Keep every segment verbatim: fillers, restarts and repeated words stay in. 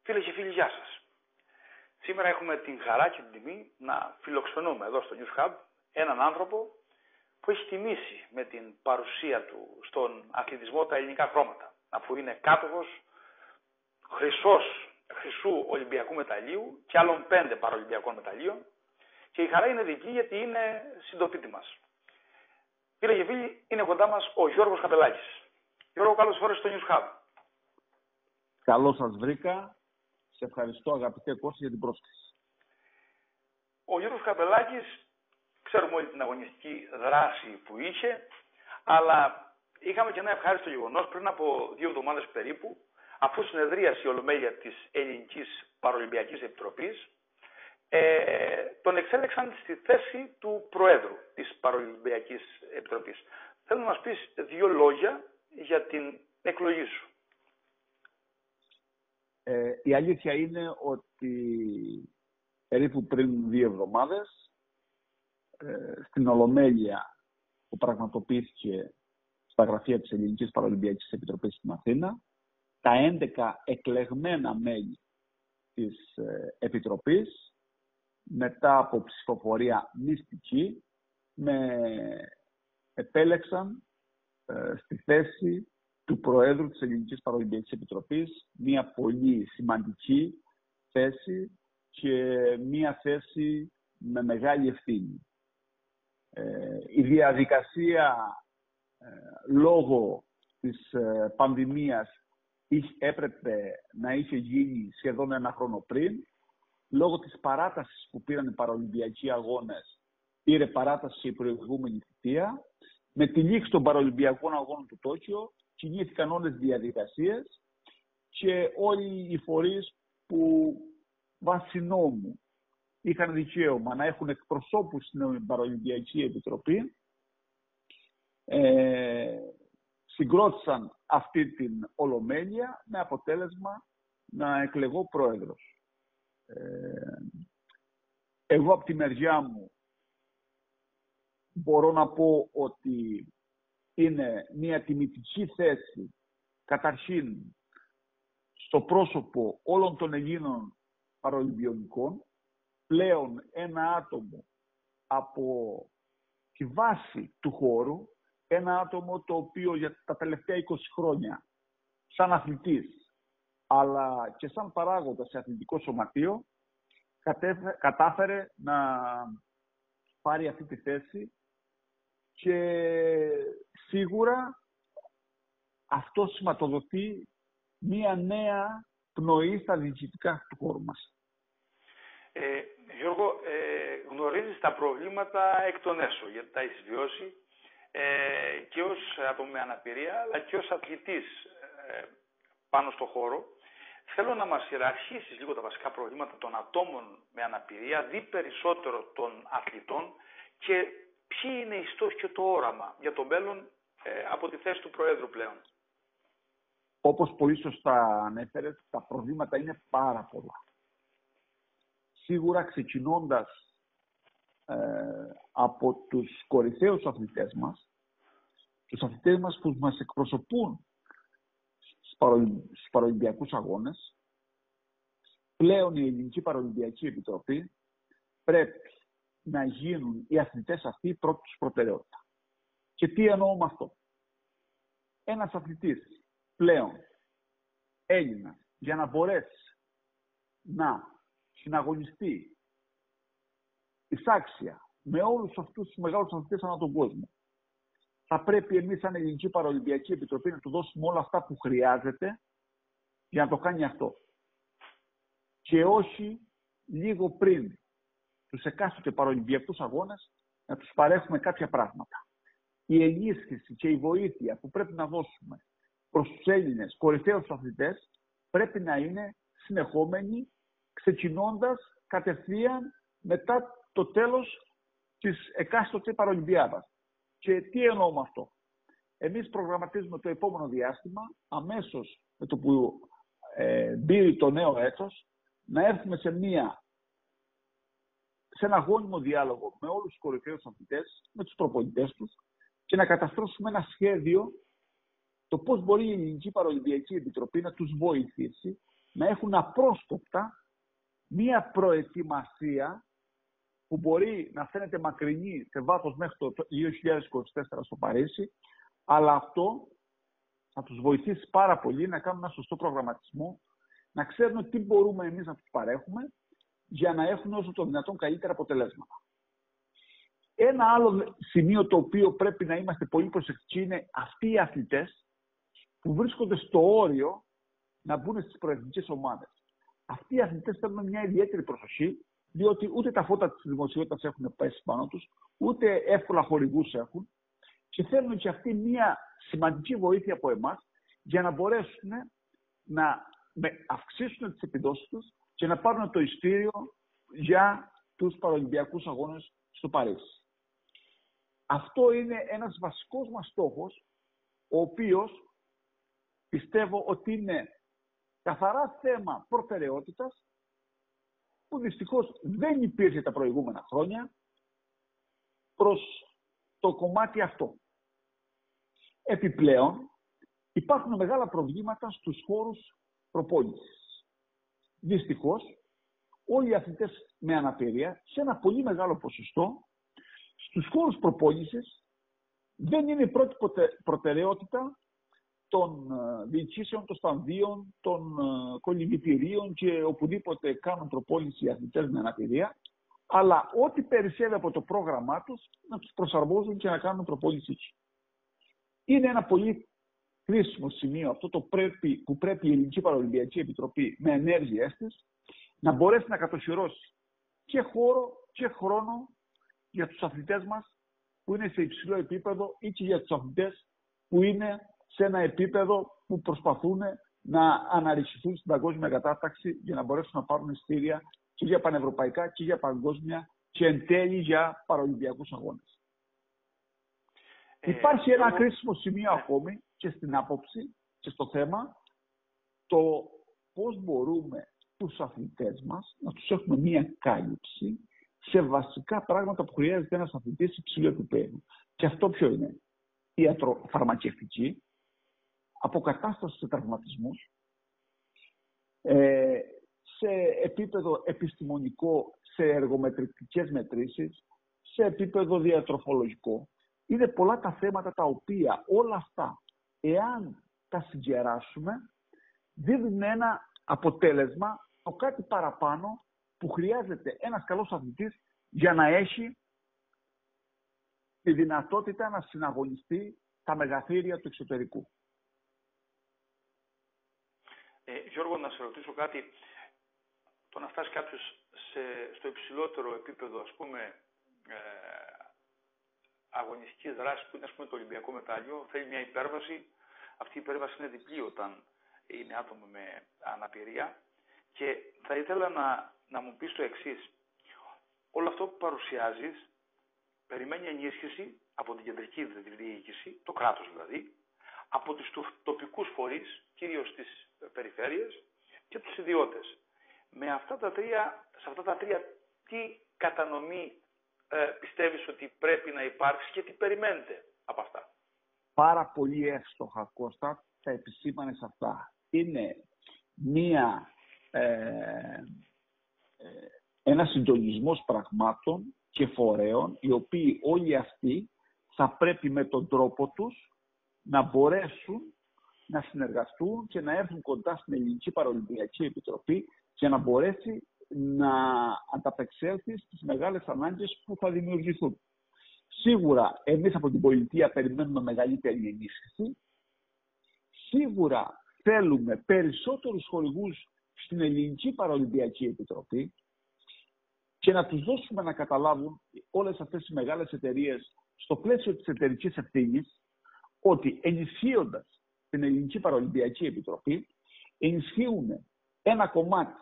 Φίλες και φίλοι, γεια σας. Σήμερα έχουμε την χαρά και την τιμή να φιλοξενούμε εδώ στο News Hub έναν άνθρωπο που έχει τιμήσει με την παρουσία του στον αθλητισμό τα ελληνικά χρώματα. Αφού είναι κάτοχος χρυσός, χρυσού Ολυμπιακού μεταλλίου και άλλων πέντε παραολυμπιακών μεταλλίων, και η χαρά είναι δική γιατί είναι συντοπίτη μας. Φίλε και φίλοι, είναι κοντά μας ο Γιώργος Καπελάκης. Γιώργο, καλώς ήρθες στο News Hub. Καλώς σας βρήκα. Σε ευχαριστώ, αγαπητέ Κώστα, για την πρόσκληση. Ο Γιώργος Καπελάκης, ξέρουμε όλη την αγωνιστική δράση που είχε, αλλά είχαμε και ένα ευχάριστο γεγονός πριν από δύο εβδομάδες περίπου, αφού συνεδρίασε η Ολομέλεια της Ελληνικής Παραολυμπιακής Επιτροπής, ε, τον εξέλεξαν στη θέση του Προέδρου της Παραολυμπιακής Επιτροπής. Θέλω να μας πεις δύο λόγια για την εκλογή σου. Ε, η αλήθεια είναι ότι περίπου πριν δύο εβδομάδες ε, στην Ολομέλεια που πραγματοποιήθηκε στα γραφεία της Ελληνικής Παραολυμπιακής Επιτροπής στην Αθήνα, τα έντεκα εκλεγμένα μέλη της ε, Επιτροπής, μετά από ψηφοφορία μυστική, με επέλεξαν ε, στη θέση του Προέδρου της Ελληνικής Παραολυμπιακής Επιτροπής, μια πολύ σημαντική θέση και μια θέση με μεγάλη ευθύνη. Ε, η διαδικασία ε, λόγω της ε, πανδημίας έπρεπε να είχε γίνει σχεδόν ένα χρόνο πριν. Λόγω της παράτασης που πήραν οι παραολυμπιακοί αγώνες, πήρε παράταση η προηγούμενη θητεία. Με τη λήξη των παραολυμπιακών αγώνων του Τόκιο, κινήθηκαν όλες τις διαδικασίες και όλοι οι φορείς που βάσει νόμου είχαν δικαίωμα να έχουν εκπροσώπους στην Παραολυμπιακή Επιτροπή, ε, συγκρότησαν αυτή την Ολομέλεια με αποτέλεσμα να εκλεγώ πρόεδρος. Ε, εγώ από τη μεριά μου μπορώ να πω ότι είναι μια τιμητική θέση, καταρχήν στο πρόσωπο όλων των Ελλήνων παραολυμπιονικών, πλέον ένα άτομο από τη βάση του χώρου, ένα άτομο το οποίο για τα τελευταία είκοσι χρόνια σαν αθλητής αλλά και σαν παράγοντα σε αθλητικό σωματείο κατάφερε να πάρει αυτή τη θέση και σίγουρα αυτό σηματοδοτεί μία νέα πνοή στα διοικητικά του χώρου μας. Ε, Γιώργο, ε, γνωρίζεις τα προβλήματα εκ των έσω, γιατί τα έχεις βιώσει ε, και ως άτομο με αναπηρία, αλλά και ως αθλητής ε, πάνω στο χώρο. Θέλω να μας ιεραρχήσεις λίγο τα βασικά προβλήματα των ατόμων με αναπηρία, δι περισσότερο των αθλητών, και ποιοι είναι οι στόχοι και το όραμα για το μέλλον ε, από τη θέση του Προέδρου πλέον. Όπως πολύ σωστά ανέφερες, τα προβλήματα είναι πάρα πολλά. Σίγουρα ξεκινώντας ε, από τους κορυφαίους αθλητές μας, τους αθλητές μας που μας εκπροσωπούν στους παραολυμπιακούς αγώνες, πλέον η Ελληνική Παραολυμπιακή Επιτροπή πρέπει να γίνουν οι αθλητές αυτοί πρώτη τους προτεραιότητα. Και τι εννοώ με αυτό. Ένας αθλητής πλέον Έλληνας, για να μπορέσει να συναγωνιστεί εισάξια με όλους αυτούς τους μεγάλους αθλητές ανά τον κόσμο, θα πρέπει εμείς σαν Ελληνική Παραολυμπιακή Επιτροπή να του δώσουμε όλα αυτά που χρειάζεται για να το κάνει αυτό. Και όχι λίγο πριν τους εκάστοτε παραολυμπιακούς αγώνες να τους παρέχουμε κάποια πράγματα. Η ενίσχυση και η βοήθεια που πρέπει να δώσουμε προς τους Έλληνες κορυφαίους αθλητές πρέπει να είναι συνεχόμενη, ξεκινώντας κατευθείαν μετά το τέλος της εκάστοτε παραολυμπιάδας. Και τι εννοώ με αυτό. Εμείς προγραμματίζουμε το επόμενο διάστημα, αμέσως με το που ε, μπει το νέο έτος, να έρθουμε σε, μια, σε ένα γόνιμο διάλογο με όλους τους κορυφαίους αθλητές, με τους προπονητές τους, και να καταστρώσουμε ένα σχέδιο το πώς μπορεί η Ελληνική Παραολυμπιακή Επιτροπή να τους βοηθήσει να έχουν απρόσκοπτα μία προετοιμασία που μπορεί να φαίνεται μακρινή σε βάθος μέχρι το δύο χιλιάδες είκοσι τέσσερα στο Παρίσι, αλλά αυτό θα τους βοηθήσει πάρα πολύ να κάνουν ένα σωστό προγραμματισμό, να ξέρουν τι μπορούμε εμείς να τους παρέχουμε για να έχουν όσο το δυνατόν καλύτερα αποτελέσματα. Ένα άλλο σημείο το οποίο πρέπει να είμαστε πολύ προσεκτικοί είναι αυτοί οι αθλητές που βρίσκονται στο όριο να μπουν στις προεθνικές ομάδες. Αυτοί οι αθλητές θέλουν μια ιδιαίτερη προσοχή, διότι ούτε τα φώτα της δημοσιότητας έχουν πέσει πάνω τους, ούτε εύκολα χορηγούς έχουν και θέλουν και αυτοί μια σημαντική βοήθεια από εμάς για να μπορέσουν να αυξήσουν τις επιδόσεις τους και να πάρουν το ειστήριο για τους Παραολυμπιακούς Αγώνες στο Παρίσι. Αυτό είναι ένας βασικός μας στόχος, ο οποίος πιστεύω ότι είναι καθαρά θέμα προτεραιότητας, που δυστυχώς δεν υπήρχε τα προηγούμενα χρόνια προς το κομμάτι αυτό. Επιπλέον, υπάρχουν μεγάλα προβλήματα στους χώρους προπόνησης. Δυστυχώς, όλοι οι αθλητές με αναπηρία, σε ένα πολύ μεγάλο ποσοστό, στους χώρους προπόνησης δεν είναι η πρώτη προτεραιότητα των διοικήσεων, των στανδίων, των κολυμβητηρίων και οπουδήποτε κάνουν προπόνηση οι αθλητές με αναπηρία, αλλά ό,τι περισσεύει από το πρόγραμμά τους να τους προσαρμόζουν και να κάνουν προπόνηση. Είναι ένα πολύ κρίσιμο σημείο αυτό το πρέπει, που πρέπει η Ελληνική Παραολυμπιακή Επιτροπή με ενέργειές της να μπορέσει να κατοχυρώσει και χώρο και χρόνο για τους αθλητές μας που είναι σε υψηλό επίπεδο ή και για τους αθλητές που είναι σε ένα επίπεδο που προσπαθούν να αναρριχηθούν στην παγκόσμια κατάταξη για να μπορέσουν να πάρουν εισιτήρια και για πανευρωπαϊκά και για παγκόσμια και εν τέλει για παραολυμπιακούς αγώνες. Ε, Υπάρχει ένα εγώ... κρίσιμο σημείο ναι. ακόμη και στην άποψη και στο θέμα το πώς μπορούμε τους αθλητές μας να τους έχουμε μία κάλυψη σε βασικά πράγματα που χρειάζεται ένας αθλητής υψηλού επίπεδου. Και αυτό ποιο είναι? Ιατροφαρμακευτική, αποκατάσταση σε τραυματισμούς, ε, σε επίπεδο επιστημονικό, σε εργομετρικές μετρήσεις, σε επίπεδο διατροφολογικό. Είναι πολλά τα θέματα τα οποία όλα αυτά, εάν τα συγκεράσουμε, δίνουν ένα αποτέλεσμα, το κάτι παραπάνω που χρειάζεται ένας καλός αθλητής για να έχει τη δυνατότητα να συναγωνιστεί τα μεγαθύρια του εξωτερικού. Ε, Γιώργο, να σε ρωτήσω κάτι. Το να φτάσει κάποιος σε, στο υψηλότερο επίπεδο, ας πούμε, ε, αγωνιστικής δράσης, που είναι, ας πούμε, το Ολυμπιακό μετάλλιο, θέλει μια υπέρβαση. Αυτή η υπέρβαση είναι διπλή όταν είναι άτομο με αναπηρία. Και θα ήθελα να, να μου πεις το εξής. Όλο αυτό που παρουσιάζεις περιμένει ενίσχυση από την κεντρική διοίκηση, το κράτος δηλαδή, από τους τοπικούς φορείς, κυρίως τις περιφέρειες και τους ιδιώτες. Με αυτά τα τρία, σε αυτά τα τρία, τι κατανομή ε, πιστεύεις ότι πρέπει να υπάρξει και τι περιμένετε από αυτά? Πάρα πολύ εύστοχα, Κώστα, θα επισήμανες αυτά. Είναι μία, ε, ε, ένας συντονισμός πραγμάτων και φορέων, οι οποίοι όλοι αυτοί θα πρέπει με τον τρόπο τους να μπορέσουν να συνεργαστούν και να έρθουν κοντά στην Ελληνική Παραολυμπιακή Επιτροπή και να μπορέσει να ανταπεξέλθει στις μεγάλες ανάγκες που θα δημιουργηθούν. Σίγουρα εμείς από την πολιτεία περιμένουμε μεγαλύτερη ενίσχυση. Σίγουρα θέλουμε περισσότερους χορηγούς στην Ελληνική Παραολυμπιακή Επιτροπή και να τους δώσουμε να καταλάβουν όλες αυτές οι μεγάλες εταιρείες στο πλαίσιο της εταιρικής ευθύνης ότι ενισχύοντας την Ελληνική Παραολυμπιακή Επιτροπή ενισχύουν ένα κομμάτι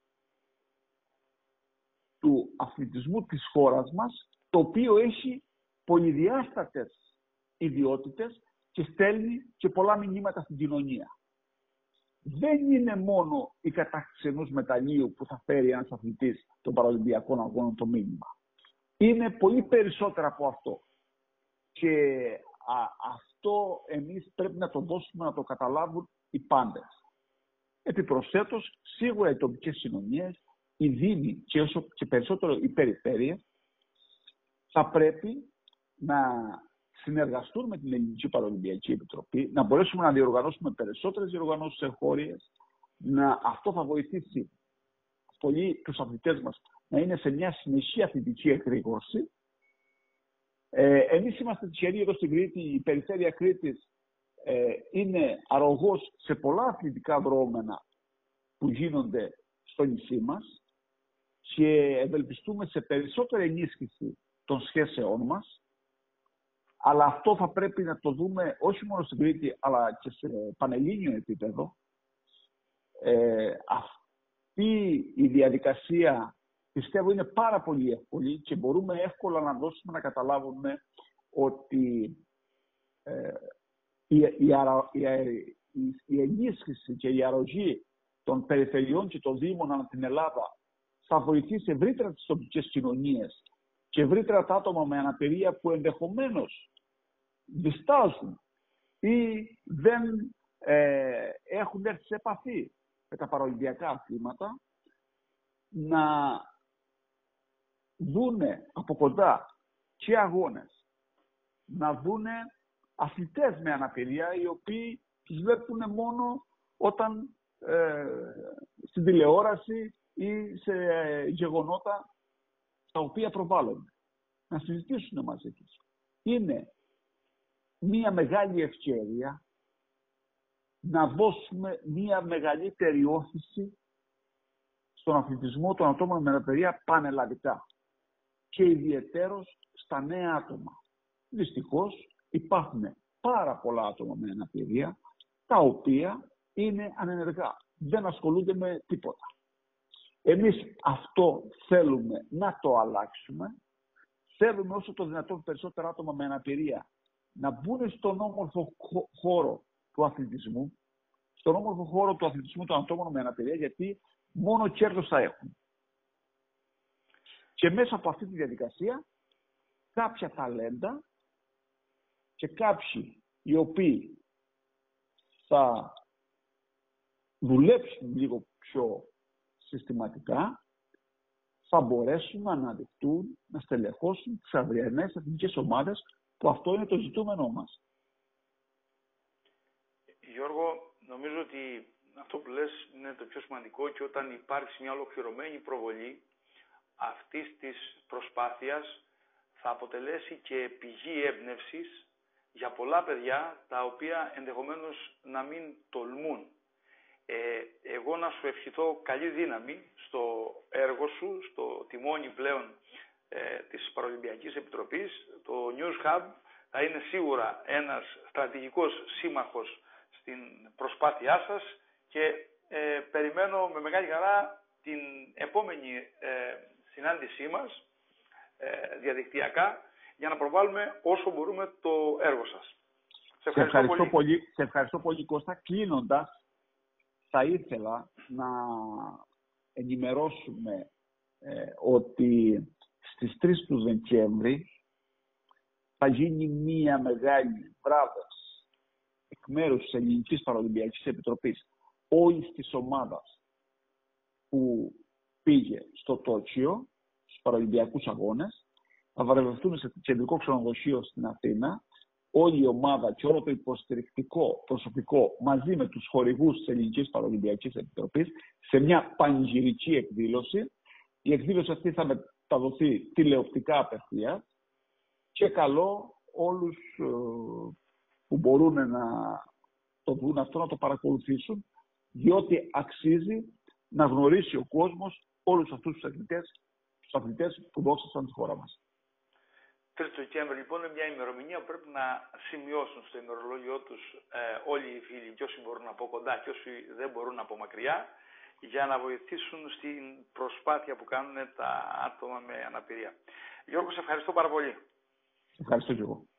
του αθλητισμού της χώρας μας, το οποίο έχει πολυδιάστατες ιδιότητες και στέλνει και πολλά μηνύματα στην κοινωνία. Δεν είναι μόνο η κατάκτηση ενός μεταλλείου που θα φέρει ένας αθλητής των Παραολυμπιακών Αγώνων το μήνυμα. Είναι πολύ περισσότερα από αυτό. Και α, αυτό εμείς πρέπει να το δώσουμε να το καταλάβουν οι πάντες. Επιπροσθέτως, σίγουρα οι τοπικές κοινωνίες, οι δήμοι και όσο και περισσότερο οι περιφέρειες θα πρέπει να συνεργαστούν με την Ελληνική Παραολυμπιακή Επιτροπή, να μπορέσουμε να διοργανώσουμε περισσότερες διοργανώσεις εγχώριες, να αυτό θα βοηθήσει πολύ τους αθλητές μας να είναι σε μια συνεχή αθλητική εκρήγορση. Ε, εμείς είμαστε τυχεροί εδώ στην Κρήτη, η περιφέρεια Κρήτης ε, είναι αρρωγός σε πολλά αθλητικά δρόμενα που γίνονται στο νησί μας και ευελπιστούμε σε περισσότερη ενίσχυση των σχέσεών μας, αλλά αυτό θα πρέπει να το δούμε όχι μόνο στην Κρήτη αλλά και σε πανελλήνιο επίπεδο. Ε, αυτή η διαδικασία πιστεύω είναι πάρα πολύ εύκολη και μπορούμε εύκολα να δώσουμε να καταλάβουμε ότι ε, η, η, αρα, η, η, η ενίσχυση και η αρρωγή των περιφερειών και των δήμων ανά την Ελλάδα θα βοηθήσει ευρύτερα τις τοπικές κοινωνίες και ευρύτερα τα άτομα με αναπηρία που ενδεχομένως διστάζουν ή δεν ε, έχουν έρθει σε επαφή με τα παραολυμπιακά αθλήματα, να δούνε από κοντά και αγώνες, να δούνε αθλητές με αναπηρία οι οποίοι τους βλέπουν μόνο όταν ε, στην τηλεόραση ή σε γεγονότα τα οποία προβάλλονται. Να συζητήσουν μαζί τους. Είναι μία μεγάλη ευκαιρία να δώσουμε μία μεγαλύτερη όθηση στον αθλητισμό των ατόμων με αναπηρία πανελλαδικά και ιδιαιτέρως στα νέα άτομα. Δυστυχώς υπάρχουν πάρα πολλά άτομα με αναπηρία τα οποία είναι ανενεργά, δεν ασχολούνται με τίποτα. Εμείς αυτό θέλουμε να το αλλάξουμε. Θέλουμε όσο το δυνατόν περισσότερα άτομα με αναπηρία να μπουν στον όμορφο χώρο του αθλητισμού, στον όμορφο χώρο του αθλητισμού των ατόμων με αναπηρία, γιατί μόνο κέρδος θα έχουν. Και μέσα από αυτή τη διαδικασία κάποια ταλέντα και κάποιοι οι οποίοι θα δουλέψουν λίγο πιο συστηματικά θα μπορέσουν να αναδειχτούν, να στελεχώσουν τις αυριανές εθνικές ομάδες, που αυτό είναι το ζητούμενό μας. Γιώργο, νομίζω ότι αυτό που λες είναι το πιο σημαντικό και όταν υπάρξει μια ολοκληρωμένη προβολή αυτής της προσπάθειας θα αποτελέσει και πηγή έμπνευσης για πολλά παιδιά τα οποία ενδεχομένως να μην τολμούν. Ε, εγώ να σου ευχηθώ καλή δύναμη στο έργο σου, στο τιμόνι πλέον ε, της Παραολυμπιακής Επιτροπής. Το News Hub θα είναι σίγουρα ένας στρατηγικός σύμμαχος στην προσπάθειά σας και ε, περιμένω με μεγάλη χαρά την επόμενη ε, συνάντησή μας ε, διαδικτυακά για να προβάλλουμε όσο μπορούμε το έργο σας. Σε ευχαριστώ, σε ευχαριστώ πολύ. πολύ. Σε ευχαριστώ πολύ, Κώστα. Κλείνοντας, θα ήθελα να ενημερώσουμε ε, ότι στις τρεις του Δεκέμβρη θα γίνει μία μεγάλη βράδυση εκ μέρους της Ελληνικής Παραολυμπιακής Επιτροπής όλης της ομάδας που πήγε στο Τόκιο, στους Παραολυμπιακούς Αγώνες. Θα βραβευτούμε σε κεντρικό ξενοδοχείο στην Αθήνα. Όλη η ομάδα και όλο το υποστηρικτικό προσωπικό μαζί με τους χορηγούς της Ελληνικής Παραολυμπιακής Επιτροπής σε μια πανηγυρική εκδήλωση. Η εκδήλωση αυτή θα μεταδοθεί τηλεοπτικά απευθείας και καλώ όλους ε, που μπορούν να το δουν αυτό να το παρακολουθήσουν, διότι αξίζει να γνωρίσει ο κόσμος όλους αυτούς τους αθλητές, τους αθλητές που δώσαν στη χώρα μας. τρεις του Δεκέμβρη λοιπόν είναι μια ημερομηνία που πρέπει να σημειώσουν στο ημερολόγιο τους ε, όλοι οι φίλοι και όσοι μπορούν από κοντά και όσοι δεν μπορούν από μακριά για να βοηθήσουν στην προσπάθεια που κάνουν τα άτομα με αναπηρία. Γιώργο, σε ευχαριστώ πάρα πολύ. Ευχαριστώ και εγώ.